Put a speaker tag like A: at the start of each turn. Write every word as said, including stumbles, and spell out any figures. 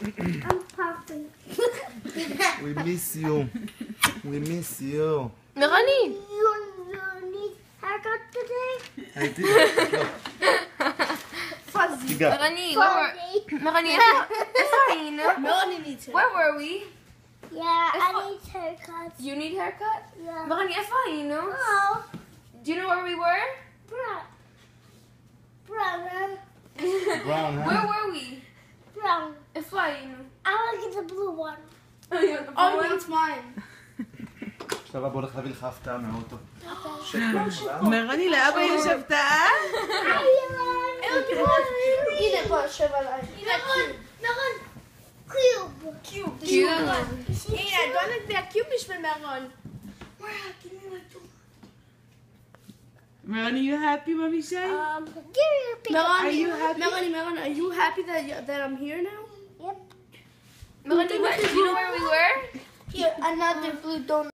A: I'm popping.
B: We miss you. We miss you.
C: Melanie.
A: You, you need haircut today?
B: I did.
A: Fuzzy.
C: Melanie, where were Melanie? It's fine.
D: Melanie needs it.
C: Where were we?
A: Yeah,
C: It's
A: I
C: fu-
A: need haircuts.
C: You need haircut?
A: Yeah.
C: Melanie, it's fine, no?
A: Oh,
C: Do you know where we were?
A: brown. Brown.
B: Brown, huh?
C: Where were we?
A: Brown.
C: It's fine.
A: I want to get the blue one.
D: Oh, that's mine.
B: עכשיו אבא הולך להביא לך הפתעה מהאוטו.
E: מרני, לאבא יש הפתעה?
D: הנה, בוא, שב עליי.
A: נכון, נכון. קיוב.
D: קיוב.
C: Cute.
D: הנה, בוא נגביה קיוב בשביל מרון.
E: Melanie, you happy, Mommy say?
A: Um, give me a picture.
D: Melanie,
E: you happy?
D: Melanie, Melanie, are you happy that you, that I'm here now?
A: Yep.
C: Melanie, what, do you know where we were?
D: Here, another blue donut.